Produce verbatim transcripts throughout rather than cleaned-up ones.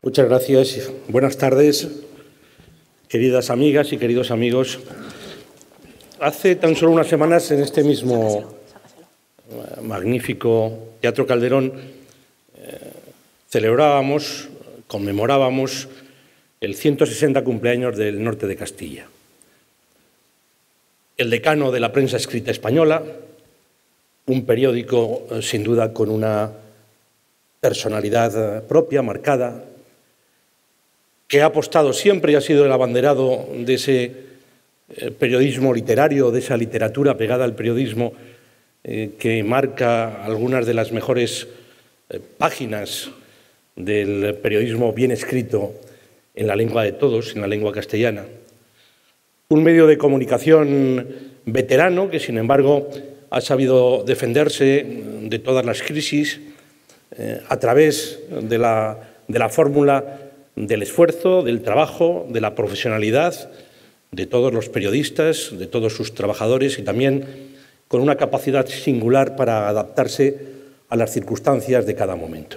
Muchas gracias. Buenas tardes, queridas amigas y queridos amigos. Hace tan solo unas semanas, en este mismo magnífico Teatro Calderón, eh, celebrábamos, conmemorábamos el ciento sesenta cumpleaños del Norte de Castilla. El decano de la prensa escrita española, un periódico eh, sin duda con una personalidad propia, marcada, que ha apostado siempre y ha sido el abanderado de ese periodismo literario, de esa literatura pegada al periodismo eh, que marca algunas de las mejores eh, páginas del periodismo bien escrito en la lengua de todos, en la lengua castellana. Un medio de comunicación veterano que, sin embargo, ha sabido defenderse de todas las crisis eh, a través de la, de la fórmula del esfuerzo, del trabajo, de la profesionalidad de todos los periodistas, de todos sus trabajadores y también con una capacidad singular para adaptarse a las circunstancias de cada momento.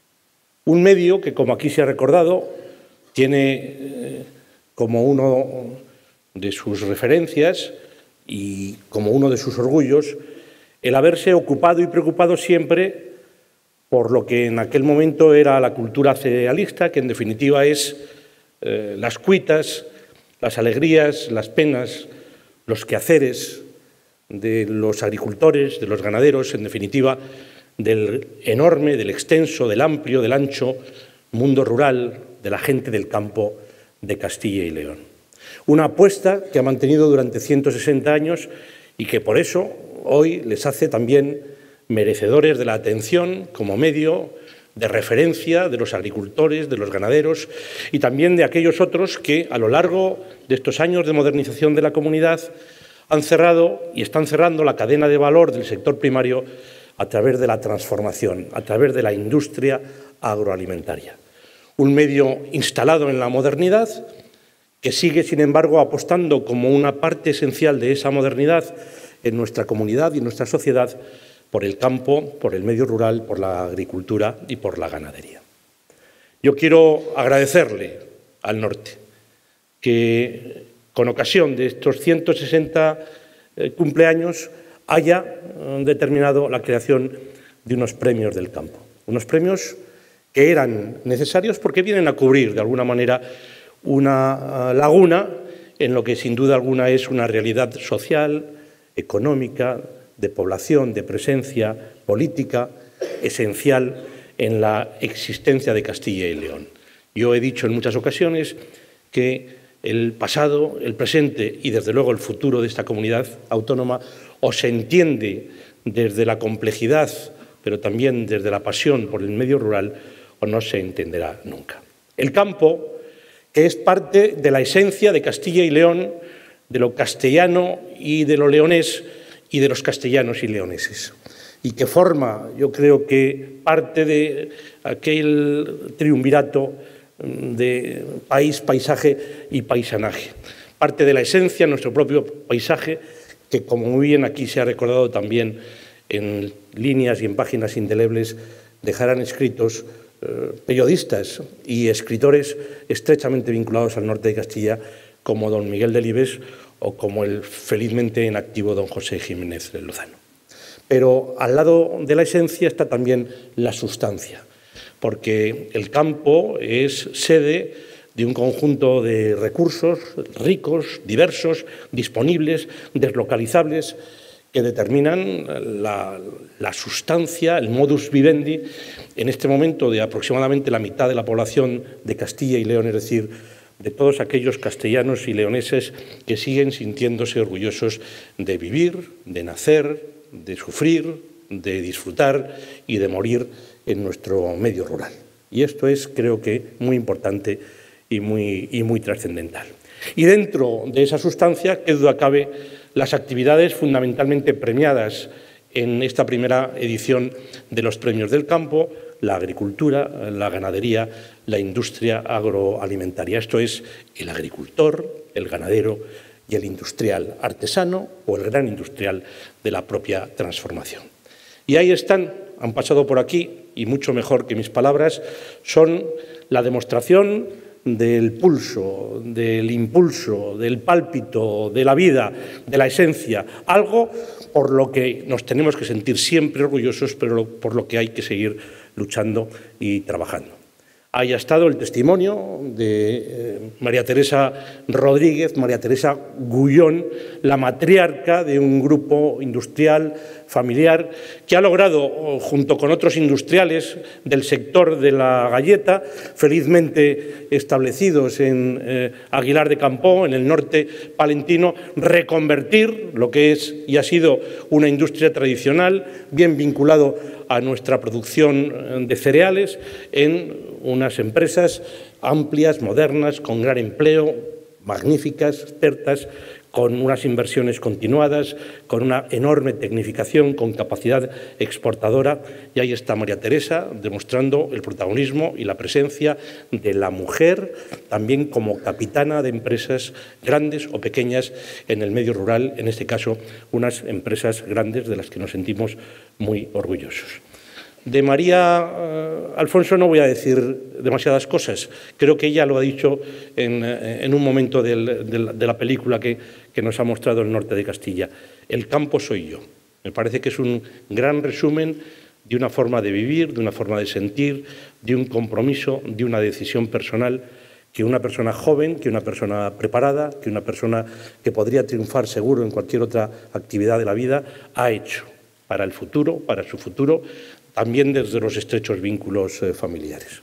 Un medio que, como aquí se ha recordado, tiene eh, como uno de sus referencias y como uno de sus orgullos el haberse ocupado y preocupado siempre por lo que en aquel momento era la cultura cerealista, que en definitiva es eh, las cuitas, las alegrías, las penas, los quehaceres de los agricultores, de los ganaderos, en definitiva, del enorme, del extenso, del amplio, del ancho mundo rural, de la gente del campo de Castilla y León. Una apuesta que ha mantenido durante ciento sesenta años y que por eso hoy les hace también merecedores de la atención como medio de referencia de los agricultores, de los ganaderos y también de aquellos otros que a lo largo de estos años de modernización de la comunidad han cerrado y están cerrando la cadena de valor del sector primario a través de la transformación, a través de la industria agroalimentaria. Un medio instalado en la modernidad que sigue, sin embargo, apostando como una parte esencial de esa modernidad en nuestra comunidad y en nuestra sociedad por el campo, por el medio rural, por la agricultura y por la ganadería. Yo quiero agradecerle al norte que, con ocasión de estos ciento sesenta eh, cumpleaños, haya eh, determinado la creación de unos premios del campo. Unos premios que eran necesarios porque vienen a cubrir, de alguna manera, una uh, laguna en lo que, sin duda alguna, es una realidad social, económica, de población, de presencia política esencial en la existencia de Castilla y León. Yo he dicho en muchas ocasiones que el pasado, el presente y, desde luego, el futuro de esta comunidad autónoma o se entiende desde la complejidad, pero también desde la pasión por el medio rural, o no se entenderá nunca. El campo, que es parte de la esencia de Castilla y León, de lo castellano y de lo leonés, y de los castellanos y leoneses, y que forma, yo creo que parte de aquel triunvirato de país, paisaje y paisanaje, parte de la esencia de nuestro propio paisaje, que, como muy bien aquí se ha recordado también en líneas y en páginas indelebles, dejarán escritos eh, periodistas y escritores estrechamente vinculados al norte de Castilla, como don Miguel Delibes o como el felizmente en activo don José Jiménez de Lozano. Pero al lado de la esencia está también la sustancia, porque el campo es sede de un conjunto de recursos ricos, diversos, disponibles, deslocalizables, que determinan la, la sustancia, el modus vivendi, en este momento de aproximadamente la mitad de la población de Castilla y León, es decir, de todos aquellos castellanos y leoneses que siguen sintiéndose orgullosos de vivir, de nacer, de sufrir, de disfrutar y de morir en nuestro medio rural. Y esto es, creo que, muy importante y muy, y muy trascendental. Y dentro de esa sustancia, qué duda cabe, las actividades fundamentalmente premiadas en esta primera edición de los Premios del Campo, la agricultura, la ganadería, la industria agroalimentaria. Esto es el agricultor, el ganadero y el industrial artesano o el gran industrial de la propia transformación. Y ahí están han pasado por aquí, y mucho mejor que mis palabras, son la demostración del pulso, del impulso, del pálpito, de la vida, de la esencia, algo por lo que nos tenemos que sentir siempre orgullosos, pero por lo que hay que seguir luchando y trabajando. Ahí ha estado el testimonio de eh, María Teresa Rodríguez, María Teresa Gullón, la matriarca de un grupo industrial familiar que ha logrado, junto con otros industriales del sector de la galleta, felizmente establecidos en eh, Aguilar de Campoo, en el norte palentino, reconvertir lo que es y ha sido una industria tradicional, bien vinculado a nuestra producción de cereales, en unas empresas amplias, modernas, con gran empleo, magníficas, expertas, con unas inversiones continuadas, con una enorme tecnificación, con capacidad exportadora. Y ahí está María Teresa demostrando el protagonismo y la presencia de la mujer, también como capitana de empresas grandes o pequeñas en el medio rural, en este caso unas empresas grandes de las que nos sentimos muy orgullosos. De María eh, Alfonso no voy a decir demasiadas cosas. Creo que ella lo ha dicho en, en un momento del, de, la, de la película que, que nos ha mostrado el norte de Castilla. El campo soy yo. Me parece que es un gran resumen de una forma de vivir, de una forma de sentir, de un compromiso, de una decisión personal que una persona joven, que una persona preparada, que una persona que podría triunfar seguro en cualquier otra actividad de la vida, ha hecho para el futuro, para su futuro, también desde los estrechos vínculos eh, familiares.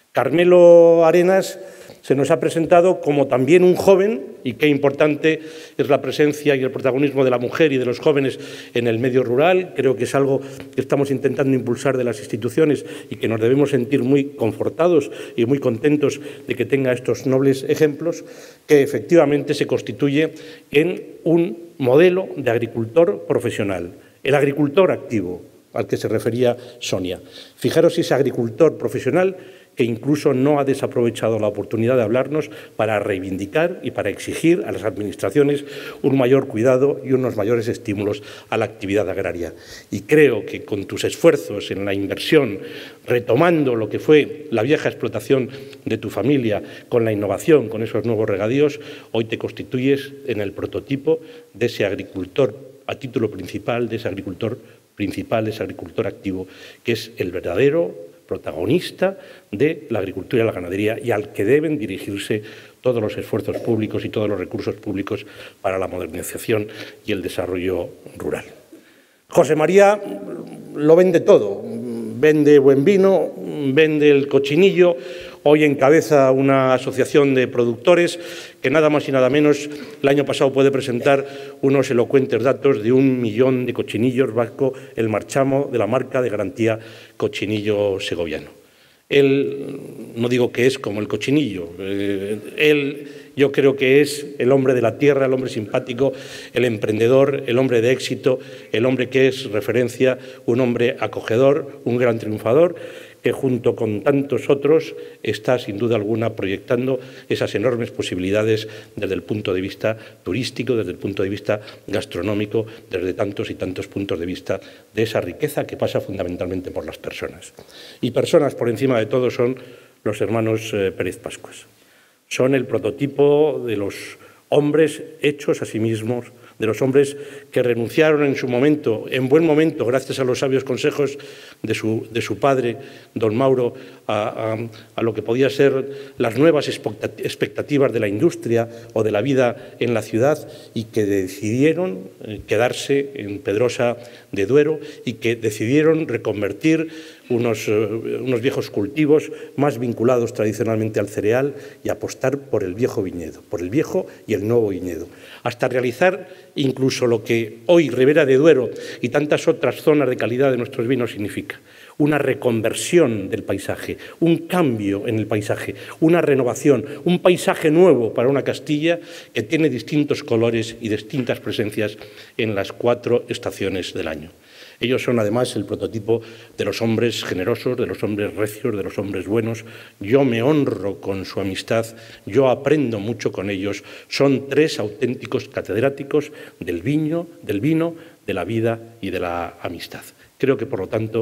Carmelo Arenas se nos ha presentado como también un joven, y qué importante es la presencia y el protagonismo de la mujer y de los jóvenes en el medio rural. Creo que es algo que estamos intentando impulsar de las instituciones y que nos debemos sentir muy confortados y muy contentos de que tenga estos nobles ejemplos, que efectivamente se constituye en un modelo de agricultor profesional, el agricultor activo, al que se refería Sonia. Fijaros si ese agricultor profesional que incluso no ha desaprovechado la oportunidad de hablarnos para reivindicar y para exigir a las administraciones un mayor cuidado y unos mayores estímulos a la actividad agraria. Y creo que con tus esfuerzos en la inversión, retomando lo que fue la vieja explotación de tu familia, con la innovación, con esos nuevos regadíos, hoy te constituyes en el prototipo de ese agricultor a título principal, de ese agricultor principal, ese agricultor activo, que es el verdadero protagonista de la agricultura y la ganadería y al que deben dirigirse todos los esfuerzos públicos y todos los recursos públicos para la modernización y el desarrollo rural. José María lo vende todo, vende buen vino, vende el cochinillo. Hoy encabeza una asociación de productores que nada más y nada menos el año pasado puede presentar unos elocuentes datos de un millón de cochinillos vasco, el marchamo de la marca de garantía Cochinillo Segoviano. Él, no digo que es como el cochinillo, eh, él yo creo que es el hombre de la tierra, el hombre simpático, el emprendedor, el hombre de éxito, el hombre que es referencia, un hombre acogedor, un gran triunfador, que junto con tantos otros está sin duda alguna proyectando esas enormes posibilidades desde el punto de vista turístico, desde el punto de vista gastronómico, desde tantos y tantos puntos de vista de esa riqueza que pasa fundamentalmente por las personas. Y personas por encima de todo son los hermanos eh, Pérez Pascuas. Son el prototipo de los hombres hechos a sí mismos, de los hombres que renunciaron en su momento, en buen momento, gracias a los sabios consejos de su, de su padre, don Mauro, a, a, a lo que podía ser las nuevas expectativas de la industria o de la vida en la ciudad y que decidieron quedarse en Pedrosa de Duero y que decidieron reconvertir unos, unos viejos cultivos más vinculados tradicionalmente al cereal y apostar por el viejo viñedo, por el viejo y el nuevo viñedo, hasta realizar incluso lo que hoy Ribera de Duero y tantas otras zonas de calidad de nuestros vinos significa. Una reconversión del paisaje, un cambio en el paisaje, una renovación, un paisaje nuevo para una Castilla que tiene distintos colores y distintas presencias en las cuatro estaciones del año. Ellos son además el prototipo de los hombres generosos, de los hombres recios, de los hombres buenos. Yo me honro con su amistad, yo aprendo mucho con ellos. Son tres auténticos catedráticos del vino, del vino, de la vida y de la amistad. Creo que, por lo tanto,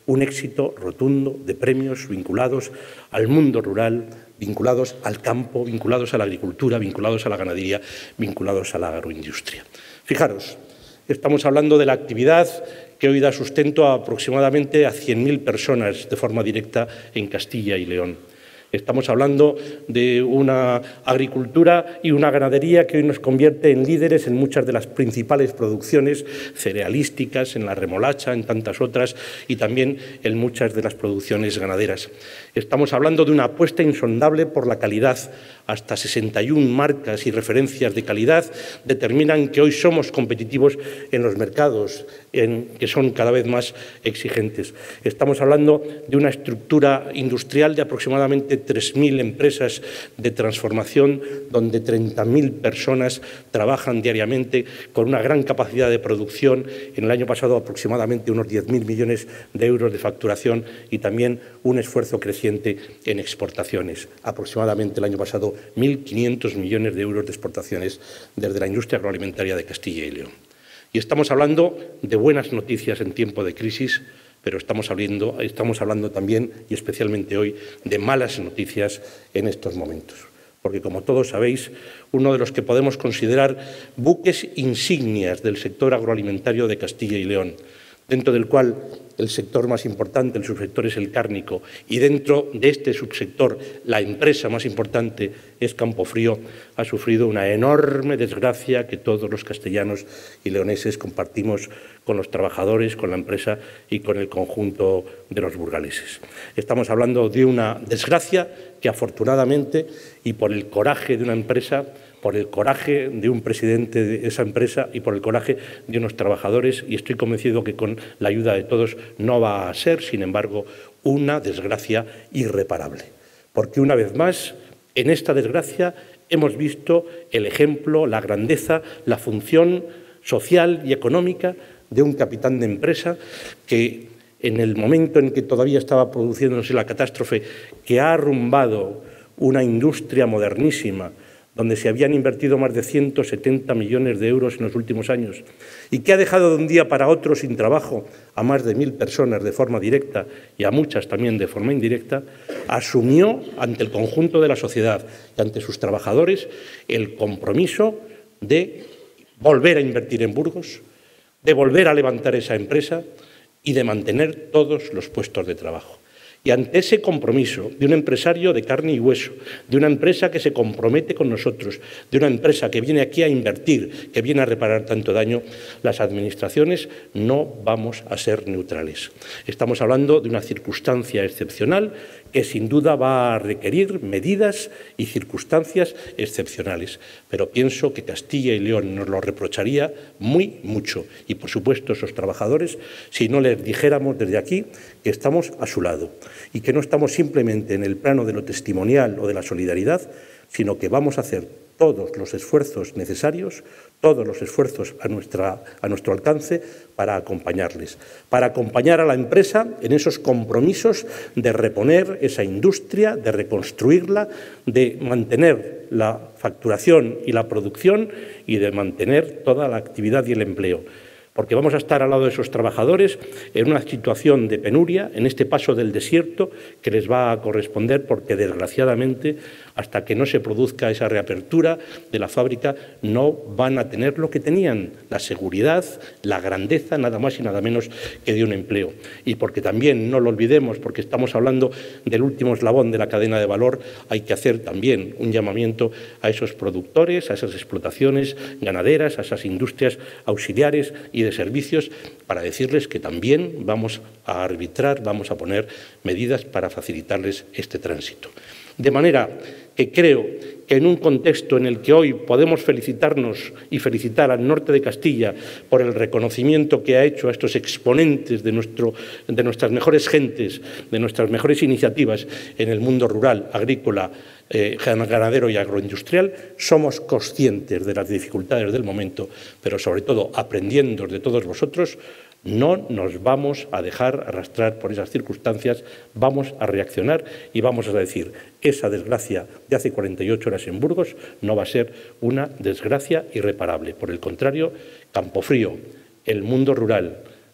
un éxito rotundo de premios vinculados al mundo rural, vinculados al campo, vinculados a la agricultura, vinculados a la ganadería, vinculados a la agroindustria. Fijaros, estamos hablando de la actividad que hoy da sustento a aproximadamente a cien mil personas de forma directa en Castilla y León. Estamos hablando de una agricultura y una ganadería que hoy nos convierte en líderes en muchas de las principales producciones cerealísticas, en la remolacha, en tantas otras, y también en muchas de las producciones ganaderas. Estamos hablando de una apuesta insondable por la calidad. Hasta sesenta y una marcas y referencias de calidad determinan que hoy somos competitivos en los mercados, en, que son cada vez más exigentes. Estamos hablando de una estructura industrial de aproximadamente tres mil empresas de transformación, donde treinta mil personas trabajan diariamente con una gran capacidad de producción. En el año pasado aproximadamente unos diez mil millones de euros de facturación y también un esfuerzo creciente en exportaciones. Aproximadamente el año pasado mil quinientos millones de euros de exportaciones desde la industria agroalimentaria de Castilla y León. Y estamos hablando de buenas noticias en tiempo de crisis, pero estamos hablando, estamos hablando también, y especialmente hoy, de malas noticias en estos momentos. Porque, como todos sabéis, uno de los que podemos considerar buques insignias del sector agroalimentario de Castilla y León, dentro del cual el sector más importante, el subsector, es el cárnico, y dentro de este subsector la empresa más importante es Campofrío, ha sufrido una enorme desgracia que todos los castellanos y leoneses compartimos con los trabajadores, con la empresa y con el conjunto de los burgaleses. Estamos hablando de una desgracia que, afortunadamente, y por el coraje de una empresa, por el coraje de un presidente de esa empresa y por el coraje de unos trabajadores, y estoy convencido que con la ayuda de todos no va a ser, sin embargo, una desgracia irreparable. Porque, una vez más, en esta desgracia hemos visto el ejemplo, la grandeza, la función social y económica de un capitán de empresa que, en el momento en que todavía estaba produciéndose la catástrofe, que ha arrumbado una industria modernísima, donde se habían invertido más de ciento setenta millones de euros en los últimos años, y que ha dejado de un día para otro sin trabajo a más de mil personas de forma directa y a muchas también de forma indirecta, asumió ante el conjunto de la sociedad y ante sus trabajadores el compromiso de volver a invertir en Burgos, de volver a levantar esa empresa y de mantener todos los puestos de trabajo. Y ante ese compromiso de un empresario de carne y hueso, de una empresa que se compromete con nosotros, de una empresa que viene aquí a invertir, que viene a reparar tanto daño, las administraciones no vamos a ser neutrales. Estamos hablando de una circunstancia excepcional que sin duda va a requerir medidas y circunstancias excepcionales. Pero pienso que Castilla y León nos lo reprocharía muy mucho, y por supuesto esos trabajadores, si no les dijéramos desde aquí que estamos a su lado y que no estamos simplemente en el plano de lo testimonial o de la solidaridad, sino que vamos a hacer todos los esfuerzos necesarios, todos los esfuerzos a, nuestra, a nuestro alcance para acompañarles, para acompañar a la empresa en esos compromisos de reponer esa industria, de reconstruirla, de mantener la facturación y la producción y de mantener toda la actividad y el empleo. Porque vamos a estar al lado de esos trabajadores en una situación de penuria, en este paso del desierto que les va a corresponder, porque desgraciadamente, hasta que no se produzca esa reapertura de la fábrica, no van a tener lo que tenían, la seguridad, la grandeza, nada más y nada menos que de un empleo. Y porque también, no lo olvidemos, porque estamos hablando del último eslabón de la cadena de valor, hay que hacer también un llamamiento a esos productores, a esas explotaciones ganaderas, a esas industrias auxiliares y de servicios, para decirles que también vamos a arbitrar, vamos a poner medidas para facilitarles este tránsito. De manera que creo que en un contexto en el que hoy podemos felicitarnos y felicitar al norte de Castilla por el reconocimiento que ha hecho a estos exponentes de, nuestro, de nuestras mejores gentes, de nuestras mejores iniciativas en el mundo rural, agrícola, eh, ganadero y agroindustrial, somos conscientes de las dificultades del momento, pero sobre todo aprendiendo de todos vosotros, no nos vamos a dejar arrastrar por esas circunstancias, vamos a reaccionar y vamos a decir, esa desgracia de hace cuarenta y ocho horas en Burgos no va a ser una desgracia irreparable. Por el contrario, Campofrío, el mundo rural,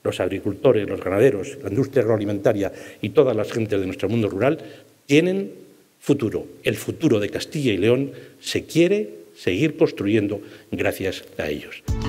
los agricultores, los ganaderos, la industria agroalimentaria y todas las gentes de nuestro mundo rural tienen futuro. El futuro de Castilla y León se quiere seguir construyendo gracias a ellos.